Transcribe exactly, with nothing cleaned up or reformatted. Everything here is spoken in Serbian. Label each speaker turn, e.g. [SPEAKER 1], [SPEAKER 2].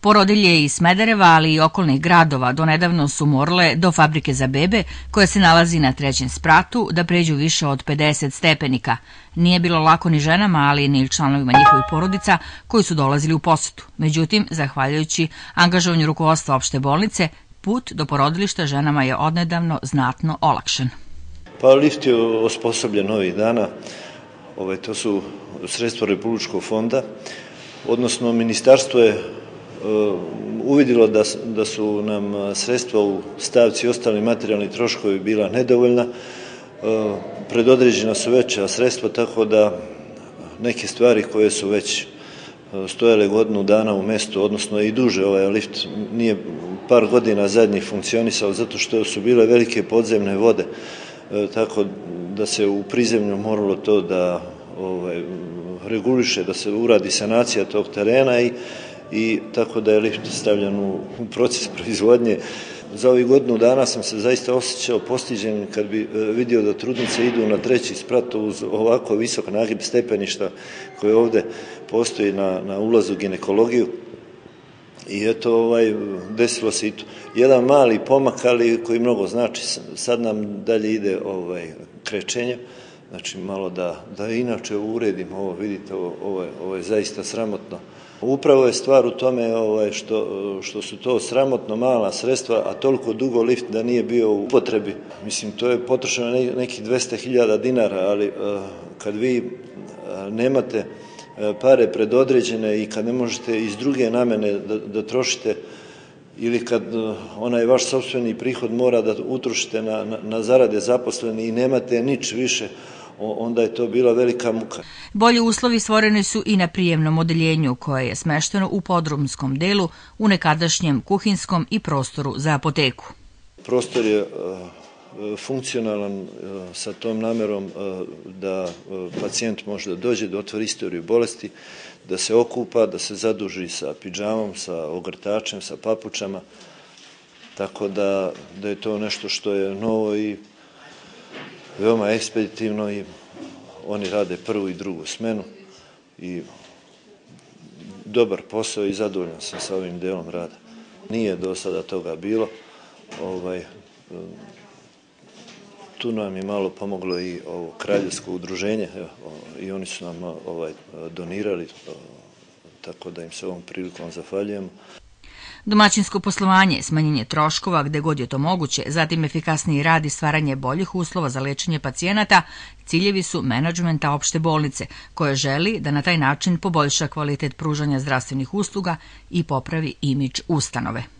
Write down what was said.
[SPEAKER 1] Porodilje iz Smedereva, ali i okolnih gradova donedavno su morale do fabrike za bebe, koja se nalazi na trećem spratu, da pređu više od pedeset stepenika. Nije bilo lako ni ženama, ali ni članovima njihovih porodica koji su dolazili u posetu. Međutim, zahvaljujući angažovanju rukovodstva opšte bolnice, put do porodilišta ženama je odnedavno znatno olakšan.
[SPEAKER 2] Pa lift je osposobljen ovih dana. Ove, to su sredstva Republičkog fonda, odnosno ministarstvo je uh, uvidjelo da, da su nam sredstva u stavci ostali materijalni troškovi bila nedovoljna. Uh, predodređena su veća sredstva, tako da neke stvari koje su već stojale godinu dana u mestu, odnosno i duže, ovaj lift nije par godina zadnjih funkcionisao zato što su bile velike podzemne vode, e, tako da se u prizemlju moralo to da ovaj, reguliše, da se uradi sanacija tog terena i, i tako da je lift stavljen u, u proces proizvodnje. Za ovih godinu dana sam se zaista osjećao postiđen kad bi vidio da trudnice idu na treći sprat uz ovako visok nagib stepeništa koje ovde postoji na, na ulazu u ginekologiju. I eto, ovaj, desilo se i to. Jedan mali pomak, ali koji mnogo znači. Sad nam dalje ide ovaj, krečenje, znači malo da, da inače uredim ovo, vidite, ovo, ovo, je, ovo je zaista sramotno. Upravo je stvar u tome ovaj, što, što su to sramotno mala sredstva, a toliko dugo lift da nije bio u upotrebi. Mislim, to je potrošeno nekih dvesta hiljada dinara, ali uh, kad vi uh, nemate uh, pare predodređene i kad ne možete iz druge namene da, da trošite, ili kad uh, onaj vaš sopstveni prihod mora da utrošite na, na, na zarade zaposleni i nemate nič više, onda je to bila velika muka.
[SPEAKER 1] Bolji uslovi stvoreni su i na prijemnom odeljenju koje je smešteno u podrumskom delu u nekadašnjem kuhinskom i prostoru za apoteku.
[SPEAKER 2] Prostor je uh, funkcionalan uh, sa tom namerom uh, da uh, pacijent može da dođe, da otvori istoriju bolesti, da se okupa, da se zaduži sa pidžamom, sa ogrtačem, sa papučama, tako da, da je to nešto što je novo i veoma ekspeditivno i oni rade prvu i drugu smenu i dobar posao i zadovoljan sam sa ovim delom rada. Nije do sada toga bilo. Ovaj, tu nam je malo pomoglo i ovo kraljevsko udruženje, evo, i oni su nam ovaj, donirali, tako da im se ovom prilikom zahvaljujemo.
[SPEAKER 1] Domaćinsko poslovanje, smanjenje troškova gde god je to moguće, zatim efikasniji rad i stvaranje boljih uslova za lečenje pacijenata, ciljevi su menadžmenta opšte bolnice, koja želi da na taj način poboljša kvalitet pružanja zdravstvenih usluga i popravi imidž ustanove.